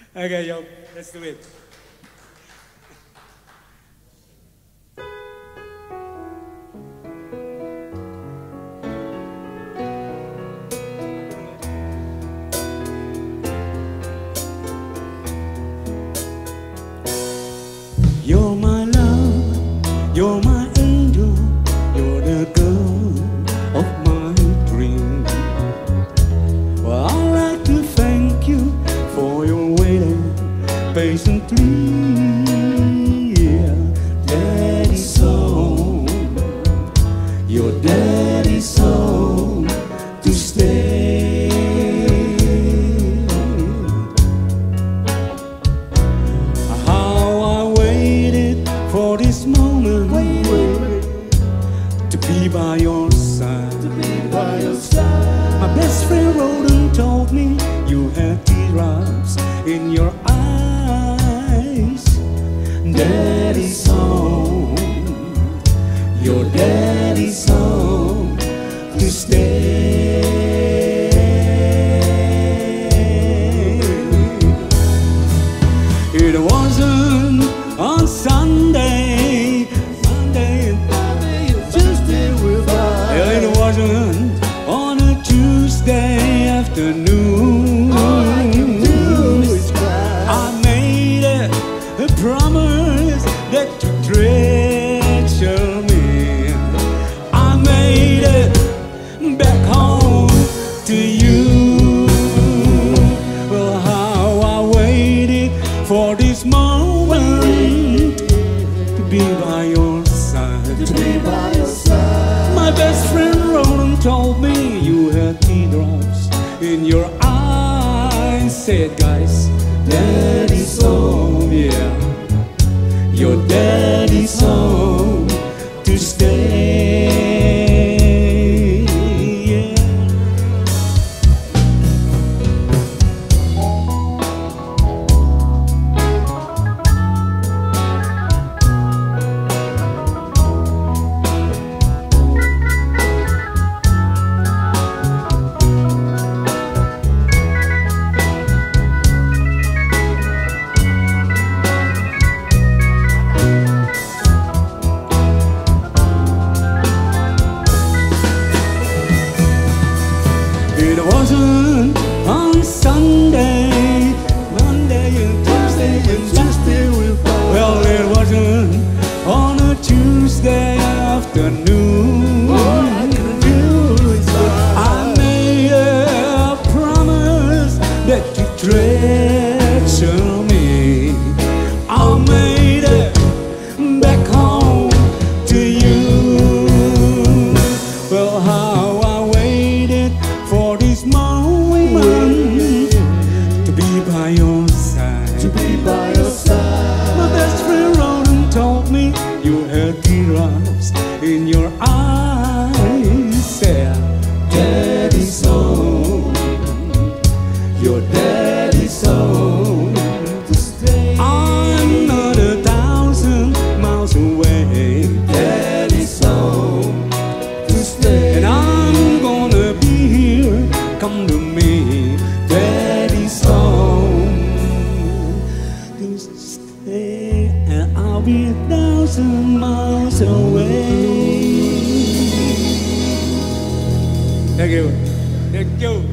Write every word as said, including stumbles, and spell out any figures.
Okay, yo, let's do it. You're my love, you're my angel, you're the girl of my dream. Well, I'd like to thank you for your waiting patiently. Yeah, daddy's home, your daddy's home to stay. For this moment, wait, wait, wait, to be by your side, to be by your side. My best friend Roden told me you had teardrops in your eyes. Daddy's home, your daddy's home to stay. It wasn't on Sunday, Monday, Tuesday with us. It wasn't on a Tuesday afternoon. All I can do is cry. I made a, a promise that you treasure me. I made it back home to you. Well, how I waited for this moment to be by your side, to be by your side. My best friend Roland told me you had teardrops in your eyes. Said, guys, daddy's home, yeah, your daddy's home to stay. It wasn't on Sunday, Monday and Tuesday and Tuesday with us. Well, it wasn't on a Tuesday afternoon. All I could do is I made a promise that you treasure me. I made it back home to you. Well, how I waited for this moment to be by your side, to be by your side. My best friend Roland told me you had teardrops in your eyes. Said, daddy's home, your daddy's home to stay. I'm not a thousand miles away, daddy's home to stay. And I'm gonna be here, come to me, daddy's home to stay. And I'll be a thousand miles away. Thank you. Thank you.